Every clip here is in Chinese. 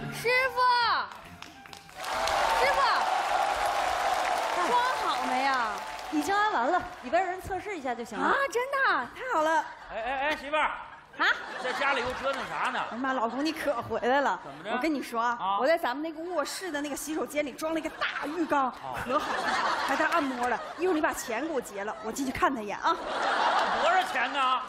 师傅，师傅，装好没呀？ 已经安完了，里边人测试一下就行了。 啊，真的，太好了！ 哎，媳妇儿， 啊， 在家里又折腾啥呢？ 哎呀妈，老公你可回来了！ 怎么着？ 我跟你说啊，我在咱们那个卧室的那个洗手间里装了一个大浴缸，可好了，还带按摩的。一会儿你把钱给我结了，我进去看他一眼啊。 多少钱呢 6800。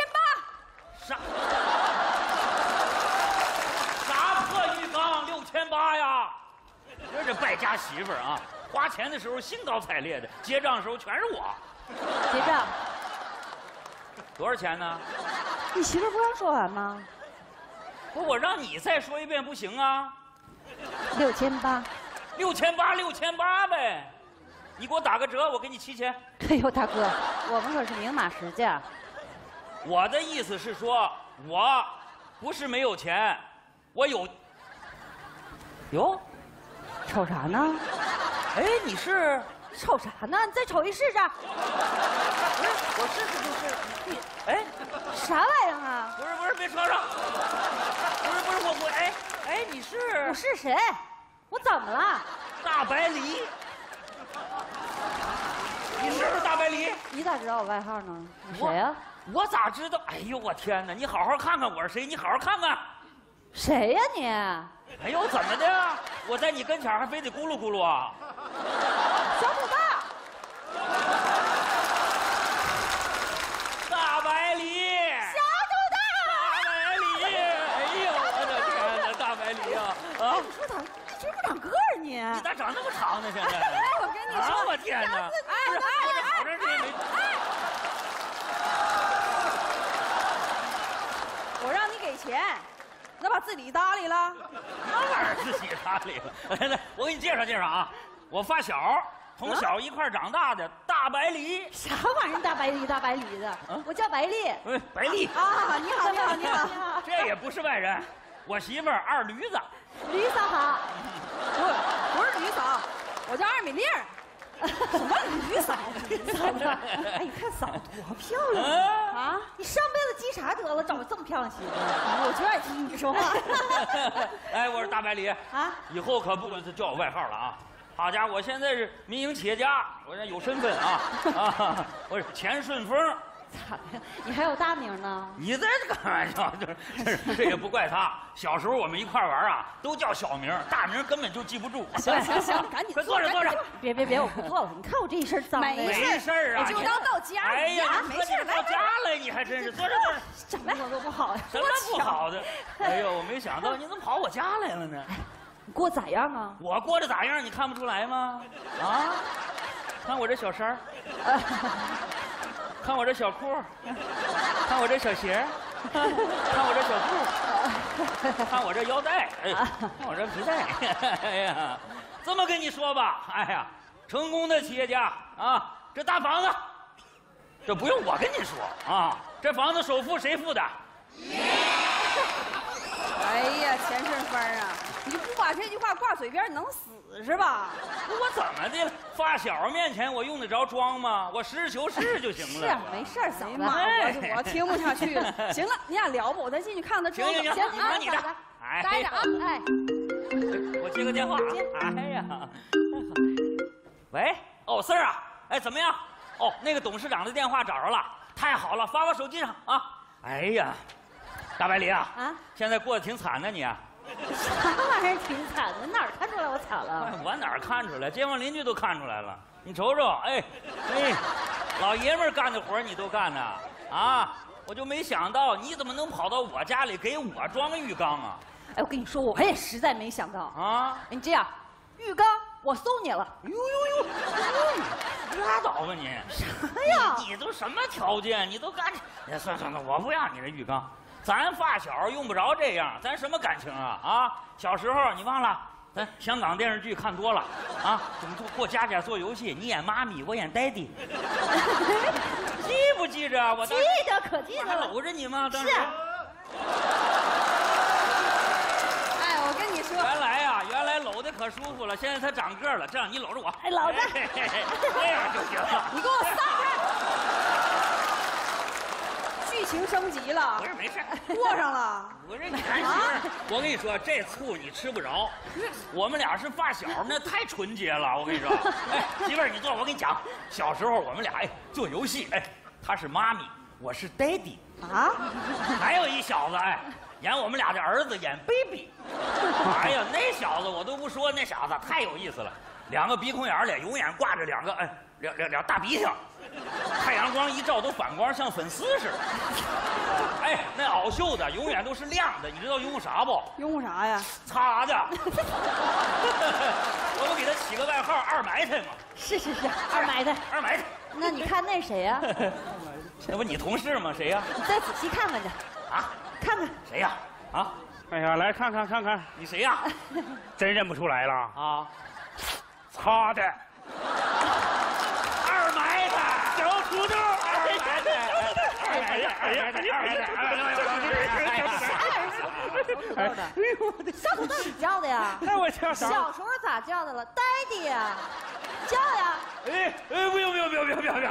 啥破浴缸6800呀？这败家媳妇儿啊！花钱的时候兴高采烈的，结账的时候全是我。 结账。 多少钱呢？ 你媳妇不刚说完吗不是我让你再说一遍不行啊 ？6800。 6800呗。你给我打个折，我给你7000。 哎呦，大哥，我们可是明码实价。 我的意思是说，我不是没有钱，我有。哟， 瞅啥呢？ 哎，你是瞅啥呢？你再瞅一试试。 不是，我试试就是。你哎， 啥玩意儿啊？ 不是，别吵吵。不是，我哎，你是？ 我是谁？我怎么了？ 大白梨。你是不是大白梨？ 你咋知道我外号呢？你谁呀？ 我咋知道？哎呦，我天哪！你好好看看我是谁，你好好看看。 谁呀你？ 哎呦，怎么的？我在你跟前还非得咕噜咕噜啊？ 小土豆。 大白梨。 小土豆。 大白梨。哎呦，我的天哪！大白梨啊！啊！ 你说咋？你这不长个儿你？ 你咋长那么长呢？现在？ 哎，我跟你说， 我天哪！ 哎， 我这好长时间没。 我让你给钱，那把自己搭理了。 那玩意儿自己搭理了。来，我给你介绍介绍啊，我发小，从小一块长大的大白梨。 啥玩意儿？大白梨的。我叫白丽。 白丽啊，你好。 这也不是外人，我媳妇儿二驴子。 驴嫂好。 不是驴嫂，我叫二米粒儿。什么驴嫂？ 嫂子，哎，你看嫂子多漂亮啊！你上辈子积啥德了，找这么漂亮媳妇？ 我就爱听你说话。 哎，我是大白梨啊，以后可不叫我外号了啊！好家伙，我现在是民营企业家，我这有身份啊！我是钱顺风。 咋的？你还有大名呢？ 你在这开玩笑，这也不怪他。小时候我们一块玩啊，都叫小名，大名根本就记不住。 行，赶紧快坐着。 别，我不坐了。你看我这一身脏的。 没事啊， 我就当到家。 哎呀， 没事， 到家了，你还真是坐着。 什么我都不好呀？ 什么不好的？哎呦，我没想到你怎么跑我家来了呢？ 你过咋样啊？ 我过得咋样？你看不出来吗？啊，看我这小衫儿。看我这小裤，看我这小鞋，看我这小裤，看我这腰带，哎，看我这皮带，哎呀，这么跟你说吧，哎呀，成功的企业家啊，这大房子，这不用我跟你说啊，这房子首付谁付的？ 哎呀，钱顺风啊！你就不把这句话挂嘴边，你能死是吧？ 我怎么的了？发小面前我用得着装吗？我实事求是就行了。 是，没事儿，嫂子。 我听不下去了。行了，你俩聊吧，我再进去看看他装。 行，你的， 待着啊，哎， 我接个电话。哎呀，喂，哦，四儿啊，哎，怎么样？哦，那个董事长的电话找着了，太好了，发我手机上啊。哎呀，大白梨啊，现在过得挺惨的你啊。 啥玩意儿挺惨的？哪儿看出来我惨了？ 我哪儿看出来？街坊邻居都看出来了。你瞅瞅，哎，老爷们儿干的活你都干呢啊！我就没想到你怎么能跑到我家里给我装浴缸啊！ 哎，我跟你说，我也实在没想到啊！ 你这样，浴缸我送你了。 呦，拉倒吧你！ 啥呀？ 你都什么条件？你都干？算了，我不要你的浴缸。咱发小用不着这样，咱什么感情啊？啊，小时候你忘了，咱香港电视剧看多了啊，怎么过家家做游戏，你演妈咪，我演爹地，记不记着？我记得可记得了， 搂着你吗？当时。 是。 哎，我跟你说， 原来搂的可舒服了，现在他长个了，这样你搂着我， 哎，搂着， 这样就行了。 你给我散开！ 剧情升级了。 不是没事， 过上了。 不是你看媳妇儿，我跟你说，这醋你吃不着。我们俩是发小，那太纯洁了。我跟你说，哎，媳妇儿你坐，我跟你讲，小时候我们俩做游戏，她是妈咪，我是 daddy 啊， 还有一小子演我们俩的儿子，演 baby。哎呀，那小子我都不说，那小子太有意思了，两个鼻孔眼里永远挂着两个两大鼻涕，太阳光一照都反光，像粉丝似的。那袄袖子永远都是亮的，你知道用啥不？ 用啥呀？ 擦的。我们给他起个外号“二埋汰”嘛。 是，二埋汰。 二埋汰。 那你看那谁呀？ 那不你同事吗？谁呀？ 你再仔细看看去。 啊？ 看看谁呀？啊？ 哎呀，来看看， 你谁呀？ 真认不出来了啊？ 擦的。 二埋汰， 小土豆， 二埋汰， 小土豆你叫的呀？ 那我叫啥？ 小时候咋叫的了？Daddy呀，叫呀。 不用，别。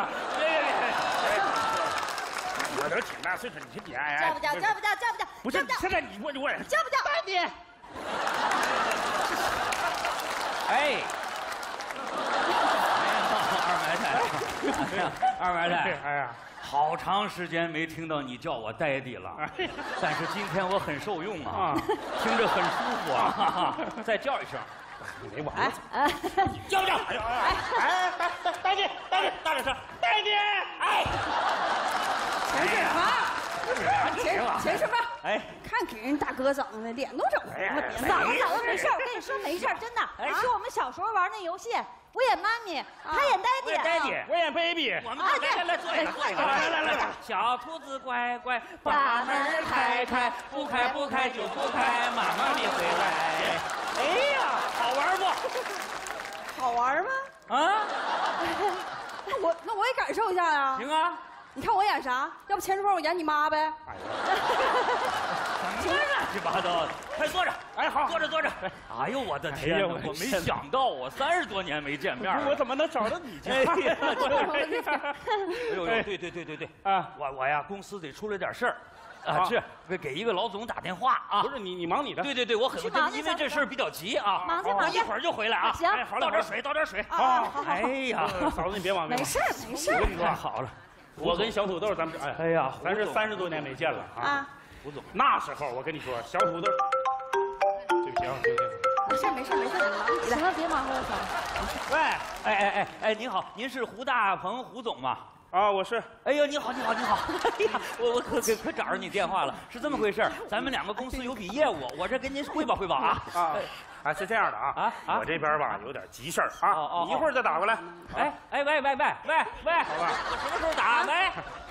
我都挺大岁数，你别叫不叫？ 不是，现在你我叫不叫？Daddy。 二埋汰， 哎呀， 好长时间没听到你叫我daddy了，但是今天我很受用啊，听着很舒服啊，再叫一声， 没完。 叫不叫？大姐，大点声，大姐， 钱顺发，看给人大哥整的，脸都整红了，别嫂子没事，我跟你说没事，真的。是我们小时候玩那游戏，我演妈咪，他演 daddy， 我演 baby。 我们来坐一个，来，小兔子乖乖，把门开，不开就不开，妈妈咪回来。哎呀，好玩不？ 好玩吗？ 啊？ 那我也感受一下呀。 行啊。 你看我演啥？要不钱顺发我演你妈呗？ 什么乱七八糟的！快坐着， 好， 坐着。哎呦，我的天哪！我没想到，我30多年没见面了， 我怎么能找到你去？ 哎呦，对啊！我呀，公司得出了点事儿。是给一个老总打电话啊！ 不是你忙你的。 对，我很因为这事儿比较急啊。 忙去， 一会儿就回来啊。 行， 好了， 倒点水。 好。 哎呀， 嫂子你别忙， 没事。 我跟你说， 好了， 我跟小土豆咱们哎呀， 咱是30多年没见了啊。 胡总， 那时候我跟你说，小土豆，对不起啊， 没事，你忙你的。 行了，别忙活了，嫂子。 喂，您好，您是胡大鹏胡总吗？ 啊，我是。 哎呦，你好！哎呀，我可找着你电话了，是这么回事，咱们2个公司有笔业务，我这跟您汇报啊。 是这样的啊，我这边吧有点急事儿啊，你一会儿再打过来。 喂，好吧，我什么时候打？喂，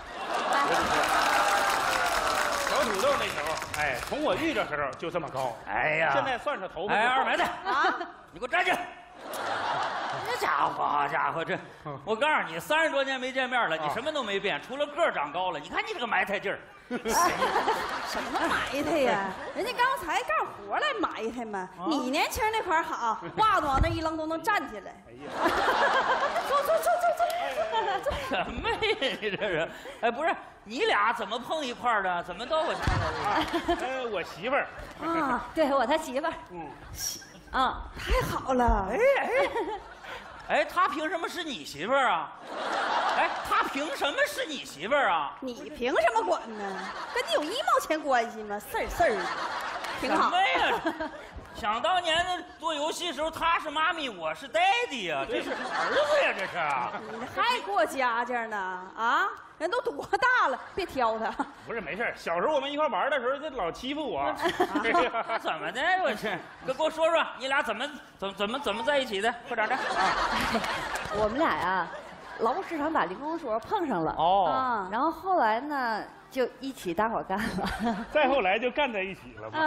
小土豆那时候，从我遇着时候就这么高， 哎呀， 现在算是头发。 二埋汰啊，你给我站起！这家伙，这我告诉你，30多年没见面了，你什么都没变，除了个儿长高了。你看你这个埋汰劲儿。 什么埋汰呀？人家刚才干活来埋汰嘛。你年轻那块好，袜子往那一扔都能站起来。坐。 什么呀？你这是？不是，你俩怎么碰一块儿的？怎么到我家来？我媳妇儿。 啊，对我他媳妇儿。 太好了。 她凭什么是你媳妇儿啊？她凭什么是你媳妇儿啊？ 你凭什么管呢？跟你有1毛钱关系吗？事儿的，挺好。 什么呀？想当年的做游戏的时候，他是妈咪，我是 daddy 呀，这是儿子呀，这是。 你还过家家呢？啊，人都多大了，别挑他。 不是，没事。小时候我们一块玩的时候，这老欺负我。 怎么的？我去，给我说说，你俩怎么在一起的？快点的。 我们俩呀，劳务市场打零工时候碰上了。然后后来呢，就一起搭伙干了。 再后来就干在一起了嘛。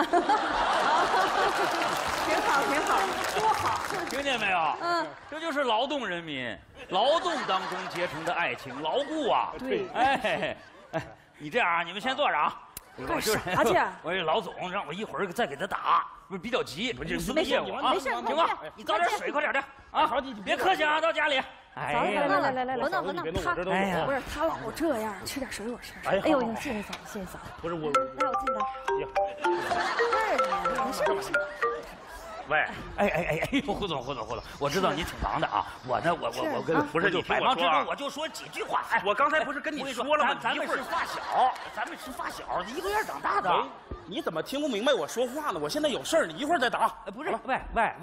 挺好，多好！ 听见没有？这就是劳动人民，劳动当中结成的爱情，牢固啊！ 对， 你这样啊，你们先坐着啊， 干啥去？ 我这老总让我一会儿再给他打，不是比较急，不是公司的业务啊。 没事， 行吧？你倒点水，快点的啊！别客气啊，到家里。 来，我弄。 他不是他老这样，吃点水果吃。 哎呦，谢谢嫂子，谢谢嫂子。 不是我， 来，我进来。没事。 喂， 哎呦，胡总，我知道你挺忙的啊。我呢，我跟不是你百忙之中我就说几句话。哎， 我刚才不是跟你说了吗？ 咱们是发小，一个月长大的。 你怎么听不明白我说话呢？我现在有事儿，你一会儿再打。 不是，喂，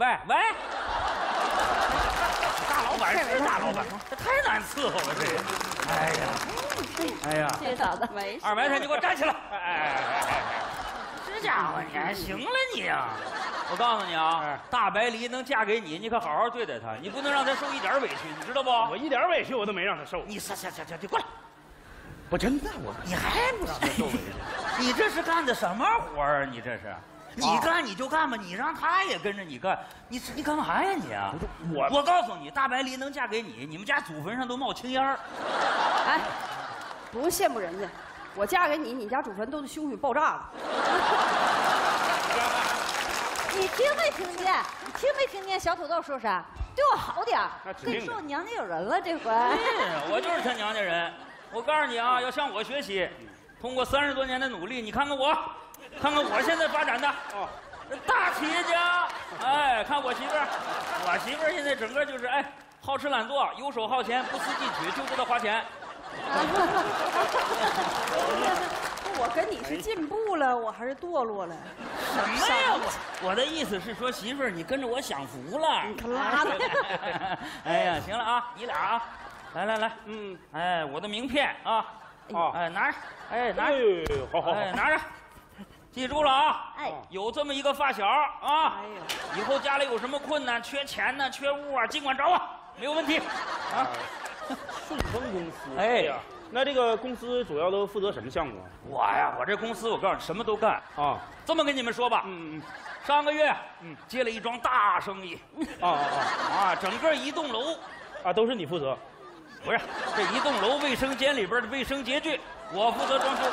大老板是大老板，这太难伺候了，这个。哎呀， 谢谢嫂子。 二埋汰，你给我站起来！这家伙你还行了你呀！我告诉你啊，大白梨能嫁给你，你可好好对待她，你不能让她受一点委屈，你知道不？ 我一点委屈我都没让她受。 你行，过来！ 我真的你还不让她受委屈？你这是干的什么活儿啊？你这是？你干你就干吧，你让她也跟着你干，你干嘛呀你啊？我告诉你，大白梨能嫁给你，你们家祖坟上都冒青烟儿。 哎，不用羡慕人家，我嫁给你，你家祖坟都是凶许爆炸了。 你听没听见？小土豆说啥？对我好点儿。跟你说，我娘家有人了这回。 我就是他娘家人。我告诉你啊，要向我学习，通过30多年的努力，你看看我现在发展的大企业家。哎，看我媳妇儿现在整个就是好吃懒做，游手好闲，不思进取，就知道花钱。 我跟你是进步了，我还是堕落了？ 什么呀？我的意思是说，媳妇儿，你跟着我享福了。 你可拉倒！ 哎呀，行了啊，你俩啊，来，我的名片啊，拿着，拿着， 好， 拿着，记住了啊，有这么一个发小啊，以后家里有什么困难，缺钱呢，缺物啊，尽管找我，没有问题啊。 顺丰公司，哎呀。那这个公司主要都负责什么项目啊？ 我这公司我告诉你什么都干啊。这么跟你们说吧，上个月接了一桩大生意，整个一栋楼都是你负责？ 不是，这一栋楼卫生间里边的卫生洁具我负责装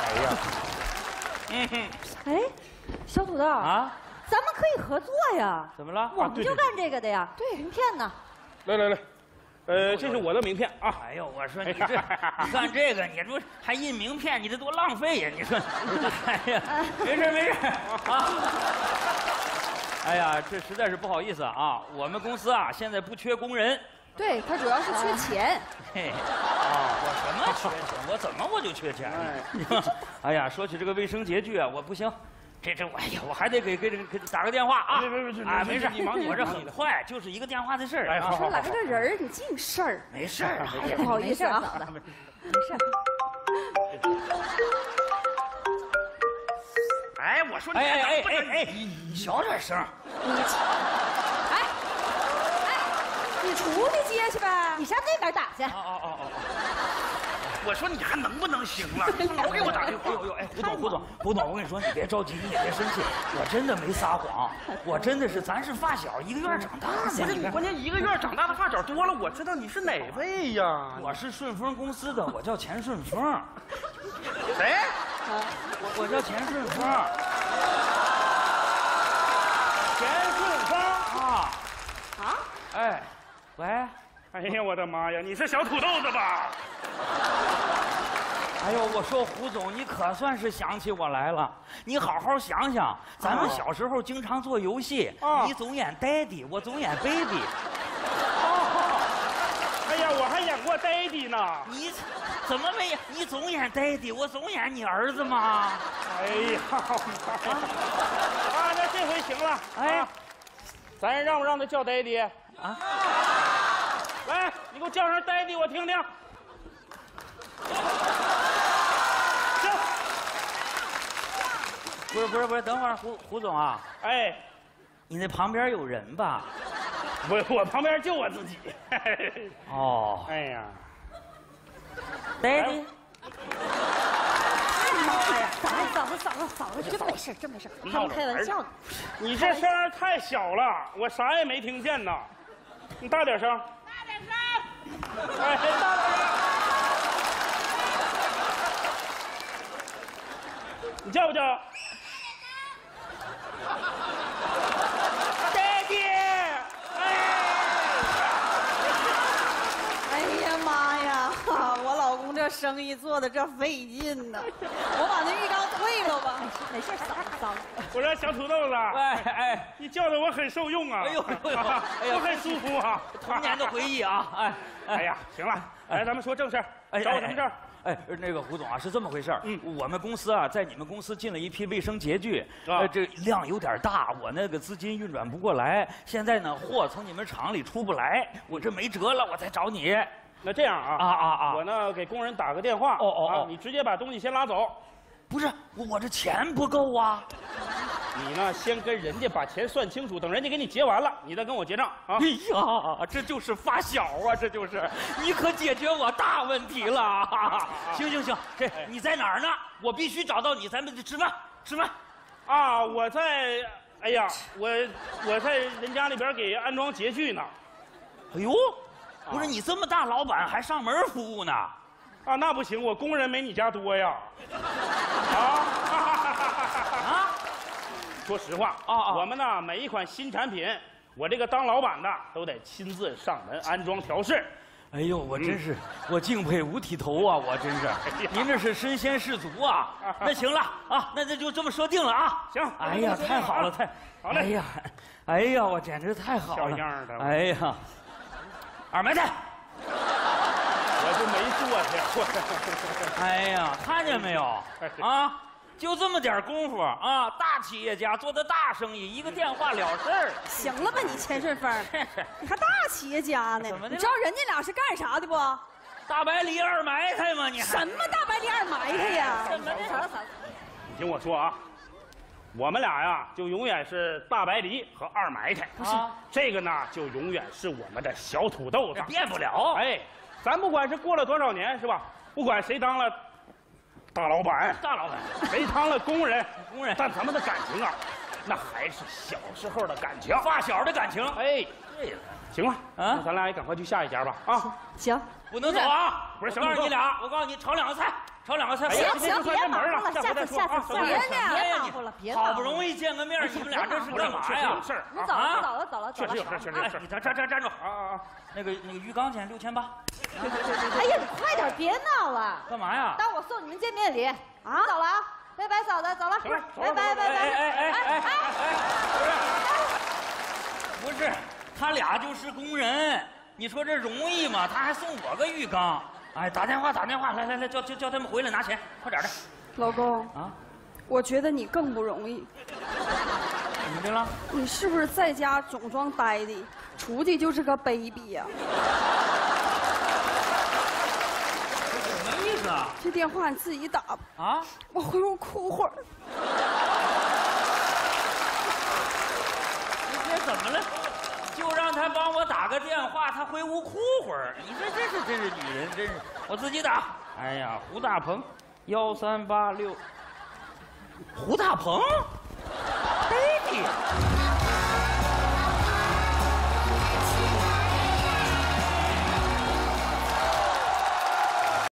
修。 小土豆啊，咱们可以合作呀。 怎么了？ 我们就干这个的呀。对，名片呢？ 来。这是我的名片啊！ 哎呦，我说你这，你干这个，你这还印名片，你这多浪费呀！你说，哎呀，没事啊。哎呀，这实在是不好意思啊，我们公司啊现在不缺工人。 对，他主要是缺钱。 我什么缺钱？我怎么我就缺钱呢？哎呀，说起这个卫生洁具啊，我不行。我还得给打个电话啊！没事，我这很快，就是一个电话的事儿。 说来个人，你净事儿。 没事儿， 不好意思啊， 没事。 我说你小点声。 你出去接去呗， 你上那边打去。 我说你还能不能行了？老给我打电话。 胡总，我跟你说，你别着急，你也别生气，我真的没撒谎，我真的是，咱是发小，一个月长大的。 不是你，关键一个月长大的发小多了，我知道你是哪位呀？ 我是顺丰公司的，我叫钱顺丰。 谁？ 我叫钱顺丰。 钱顺丰啊？喂。 哎呀，我的妈呀！你是小土豆子吧？ 哎呦，我说胡总，你可算是想起我来了。你好好想想，咱们小时候经常做游戏，你总演 Daddy， 我总演 Baby。 哎呀，我还演过 Daddy 呢。 你怎么没演？你总演 Daddy， 我总演你儿子吗？ 哎呀，那这回行了。咱让不让他叫 Daddy？来，你给我叫声 Daddy， 我听听。行。 不是，等会儿胡总啊。你那旁边有人吧？ 我旁边就我自己。哎呀 ，Daddy。 妈呀！嫂子，真没事，他们开玩笑呢。 你这声太小了，我啥也没听见呢。你大点声。大点声。 你叫不叫？Daddy！ 哎呀妈呀！我老公这生意做的这费劲呐，我把那浴缸退了吧。 没事，脏脏。 我说小土豆子， 哎， 你叫的我很受用啊！ 哎呦， 我很舒服啊！ 童年的回忆啊！ 哎呀，行了，来，咱们说正事儿。找我什么事儿？ 哎，那个胡总啊，是这么回事儿。我们公司啊，在你们公司进了一批卫生洁具，这量有点大，我那个资金运转不过来。现在呢，货从你们厂里出不来，我这没辙了，我才找你。 那这样啊，我呢给工人打个电话。你直接把东西先拉走。 不是，我这钱不够啊。 你呢，先跟人家把钱算清楚，等人家给你结完了，你再跟我结账啊！ 哎呀，这就是发小啊，这就是，你可解决我大问题了。行，这你在哪儿呢？我必须找到你，咱们吃饭。 啊，我在，哎呀，我在人家那边给安装洁具呢。 哎呦，不是你这么大老板还上门服务呢？ 啊，那不行，我工人没你家多呀。说实话我们呢每一款新产品，我这个当老板的都得亲自上门安装调试。 哎呦，我真是，我敬佩五体投啊，我真是，您这是身先士卒啊。那行了啊，那就这么说定了啊。 行。 哎呀，太好了， 好嘞。 哎呀，我简直太好了。 小样的。 哎呀，二埋汰。 我就没做去。 哎呀，看见没有啊？就这么点功夫啊！大企业家做的大生意，一个电话了事儿。 行了吧，你钱顺风，你还大企业家呢？你知道人家俩是干啥的不？ 大白梨二埋汰吗？你什么大白梨二埋汰呀？ 什么的？ 你听我说啊，我们俩呀就永远是大白梨和二埋汰。 不是， 这个呢就永远是我们的小土豆子， 变不了。 哎，咱不管是过了多少年是吧？不管谁当了大老板，谁当了工人，但咱们的感情啊，那还是小时候的感情， 发小的感情。 哎，对了，行了啊，咱俩也赶快去下一家吧啊！ 行， 不能走啊！ 不是， 我告诉你俩，炒两个菜。 行，别忙了，下次，别忙活了，别好不容易见个面，你们俩这是干嘛呀？ 事儿， 你走了。 确实有事。 你站住！那个浴缸钱6800。 哎呀，你快点，别闹了。 干嘛呀？ 当我送你们见面礼啊！走了啊，拜拜，嫂子，走了，拜。 不是，他俩就是工人，你说这容易吗？他还送我个浴缸。哎，打电话，来，叫他们回来拿钱，快点的。 老公啊， 我觉得你更不容易。 怎么的了？ 你是不是在家总装呆的，出去就是个 baby 呀？ 什么意思啊？ 这电话你自己打吧。 啊？ 我回屋哭会儿。 你这怎么了？就让他帮我打个电话，他回屋哭会儿。你说真是女人，真是我自己打。哎呀，胡大鹏，1386。胡大鹏 ，baby。